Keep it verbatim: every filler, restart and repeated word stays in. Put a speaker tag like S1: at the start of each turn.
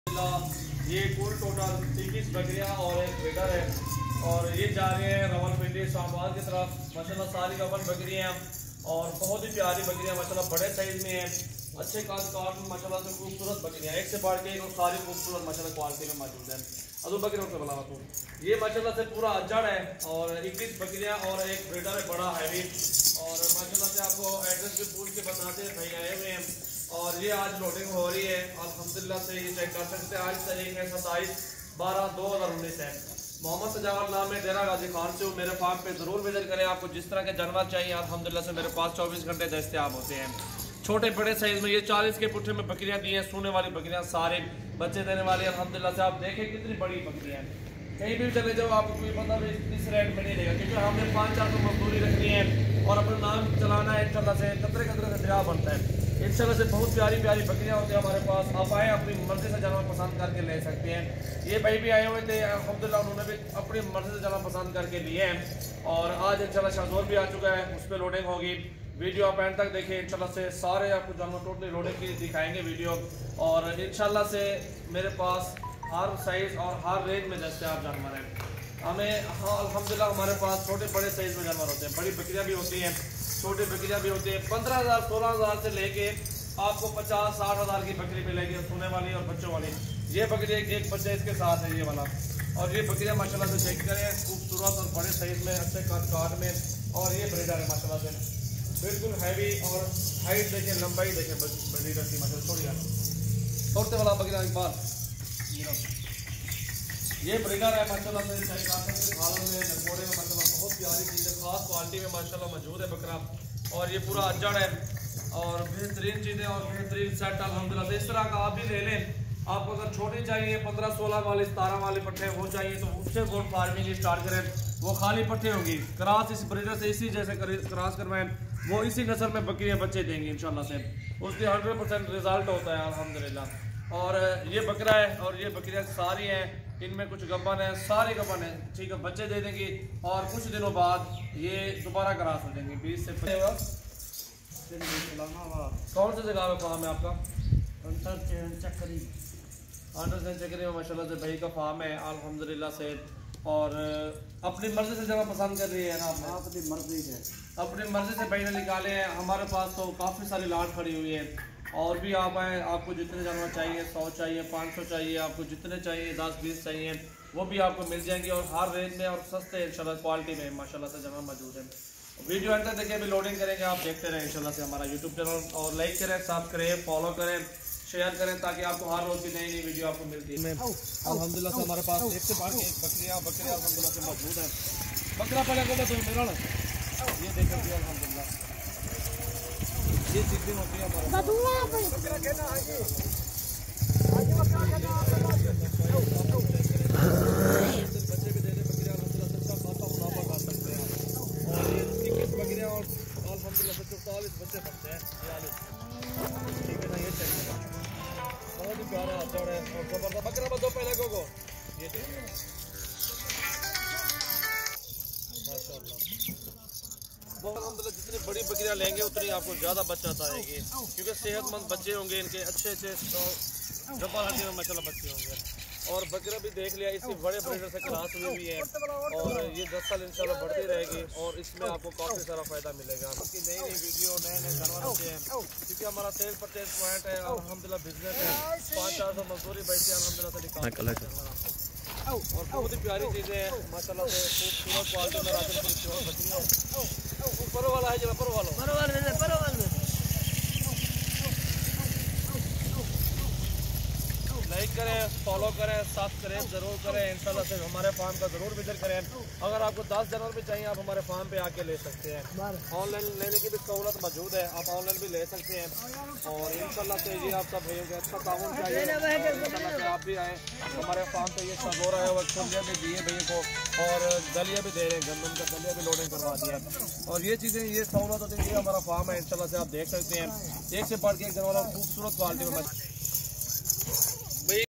S1: ये कुल टोटल इक्कीस बकरियां और एक ब्रीडर है और ये जा रहे हैं रावलपिंडी इस्लामाबाद की तरफ। माशाल्लाह सारी गबन बकरियां और बहुत ही प्यारी बकरियां माशाल्लाह बड़े साइज में है, अच्छे काट काट में माशाल्लाह से खूबसूरत बकरियां एक से बढ़ के और सारी खूबसूरत माशाल्लाह क्वालिटी में मौजूद है। अदू बकरियों से बुला तो ये माशाल्लाह से पूरा अजड़ है और इक्कीस बकरियां और एक ब्रीडर है बड़ा हैवी और माशाल्लाह से आपको एड्रेस भी पूछ के बताते हैं भाई आए हुए हैं और ये आज लोडिंग हो रही है अल्हम्दुलिल्लाह से। ये चेक कर सकते हैं, आज तारीख है सत्ताईस बारह दो हज़ार उन्नीस है। मोहम्मद सजावत नाम है, डेरा गाजी खान से मेरे फार्म पे ज़रूर विजिट करें। आपको जिस तरह के जानवर चाहिए अल्हम्दुलिल्लाह से मेरे पास चौबीस घंटे दस्तयाब होते हैं। छोटे बड़े साइज में ये चालीस के पुट्ठे में बकरियां दी हैं, सोने वाली बकरियां सारे बच्चे देने वाली अल्हम्दुलिल्लाह से। आप देखें कितनी बड़ी बकरियां हैं, कहीं भी चले जाओ आपको कोई पता भी इस रेट में नहीं देगा क्योंकि हमने पाँच चार सौ मजदूरी रखनी है और अपना नाम चलाना है। इंशाल्लाह से कतरे कतरे से दरिया बनता है। इंशाल्लाह से बहुत प्यारी प्यारी बकरियां होती हैं हमारे पास। आप आए अपनी मर्जी से जानवर पसंद करके ले सकते हैं। ये भाई भी आए हुए थे अल्हम्दुलिल्लाह, उन्होंने भी अपनी मर्जी से जानवर पसंद करके लिए हैं और आज इंशाल्लाह शाहजोर भी आ चुका है, उस पर लोडिंग होगी। वीडियो आप एंड तक देखिए, इंशाल्लाह से सारे आपको जानवर टोटली लोडिंग की दिखाएंगे वीडियो और इंशाल्लाह से मेरे पास हर साइज और हर रेंज में दस्तयाब जानवर हैं। हमें हाँ अल्हम्दुलिल्लाह हमारे पास छोटे बड़े साइज में जानवर होते हैं, बड़ी बकरियां भी होती हैं, छोटी बकरियां भी होती है। पंद्रह हज़ार सोलह हज़ार से लेके आपको पचास साठ हज़ार की बकरी मिलेगी सोने वाली और बच्चों वाली। ये बकरी एक, एक बच्चे इसके साथ है ये वाला और ये बकरियां माशाल्लाह से चेक करें, खूबसूरत और बड़े साइज में अच्छे काट काट में। और ये ब्रीडर है माशाल्लाह से बिल्कुल हैवी और हाइट देखें, लंबाई देखें ब्रीडर की माशाल्लाह। छोड़िए छोड़ते वाला बकरियां एक बार ये ब्रीडर है माशाल्लाह से खालों में नकोड़े में माशाल्लाह बहुत प्यारी चीज़ है, खास क्वालिटी में माशाल्लाह मौजूद है बकरा। और ये पूरा अजड़ है और बेहतरीन चीज़ें और बेहतरीन सेट अल्हम्दुलिल्लाह से। इस तरह का आप भी ले लें। आपको अगर छोटी चाहिए पंद्रह सोलह वाली सतारह वाले पट्टे वो चाहिए तो उससे गोट फार्मिंग स्टार्ट करें, वो खाली पट्टे होंगी। क्रॉस इस ब्रीडर से इसी जैसे क्रॉस करवाएं, वो इसी नस्ल में बकरियाँ बच्चे देंगी इंशाल्लाह से। उसके हंड्रेड परसेंट रिजल्ट होता है अल्हम्दुलिल्लाह। और ये बकरा है और ये बकरियाँ सारी हैं, इनमें कुछ गब्बन है, सारी गब्बन है, ठीक है, बच्चे दे देंगी और कुछ दिनों बाद ये दोबारा क्रॉस हो जाएंगे। बीस से कौन सी जगह में फार्म है आपका? चक्करी अंडर चक्करी में माशाल्लाह से भाई का फार्म है अल्हम्दुलिल्लाह से। और अपनी मर्जी से जगह पसंद कर रही है ना आपने? अपनी मर्जी से अपनी मर्जी से भाई ने निकाले हैं। हमारे पास तो काफ़ी सारी लाट खड़ी हुई है और भी आप आए, आपको जितने जानवर चाहिए, सौ चाहिए, पाँच सौ चाहिए, आपको जितने चाहिए, दस बीस चाहिए, वो भी आपको मिल जाएंगे और हर रेंज में और सस्ते इंशाल्लाह क्वालिटी में माशाल्लाह से जानवर मौजूद है। वीडियो अंत तक देखिए, अभी लोडिंग करेंगे, आप देखते रहें इंशाल्लाह से हमारा यूट्यूब चैनल और लाइक करें, सब्सक्राइब फॉलो करें, शेयर करें ताकि आपको हर रोज़ की नई नई वीडियो आपको मिलती है। अल्हम्दुलिल्लाह से हमारे पास एक से बढ़ के बकरियाँ बकरियाँ अल्हम्दुलिल्लाह से मौजूद हैं। बकरा पहले को तो मेरा ये देख सकते हैं अल्हम्दुलिल्लाह ये चीज़ें होती है हमारे बच्चे भी दे दे बकरियाँ अल्हम्दुलिल्लाह से खाता मुनाफा खा सकते हैं। और ये इक्कीस बकरियाँ और अल्हम्दुलिल्लाह से चौतालीस बच्चे बनते हैं, ठीक है ना। ये चाहिए बहुत ही प्यारा अजड़ है और जबरदस्त बकरा बदो पहले को को ये देखिए माशाल्लाह बहुत अल्हम्दुलिल्लाह। जितनी बड़ी बकरियां लेंगे उतनी आपको ज़्यादा बच्चा आएगी क्योंकि सेहतमंद बच्चे होंगे इनके, अच्छे अच्छे जब्बार हड्डी में माशाल्लाह बच्चे होंगे। और बकरा भी देख लिया, इसी बड़े ब्रीडर से क्लास हुई हुई है और ये दस साल इंशाल्लाह बढ़ती रहेगी और इसमें आपको काफ़ी सारा फायदा मिलेगा। आपकी नई नई वीडियो नए नए जानवर होते हैं क्योंकि हमारा सेल परचेज पॉइंट है अल्हम्दुलिल्लाह, बिजनेस है, पाँच चार सौ मजदूरी बैठती है अल्हम्दुलिल्लाह से और बहुत ही प्यारी चीज़ें हैं माशाल्लाह से। खूबसूरत क्वालिटी में राजनपुर बकरियाँ पर वाला है जरा पर वाला पर वाले पर वाले लाइक करें, फॉलो करें, सब्सक्राइब जरूर करें इंशाल्लाह से। हमारे फार्म का जरूर विजिट करें। अगर आपको दस जानवर भी चाहिए आप हमारे फार्म पे आके ले सकते हैं। ऑनलाइन लेने की भी सहूलत मौजूद है, आप ऑनलाइन भी ले सकते हैं। और इंशाल्लाह से ये आप सब भैया अच्छा ताउन चाहिए इंशाल्लाह से आप भी आए हमारे फार्म पे। ये सगोर आया हुआ खुलियाँ भी दिए भैया को और दलिया भी दे रहे हैं, गंदम का दलिया भी लोडिंग करवा दिया और ये चीज़ें ये सहूलत होती है। ये हमारा फार्म है इंशाल्लाह से, आप देख सकते हैं एक से बढ़ के एक जानवर खूबसूरत क्वालिटी में।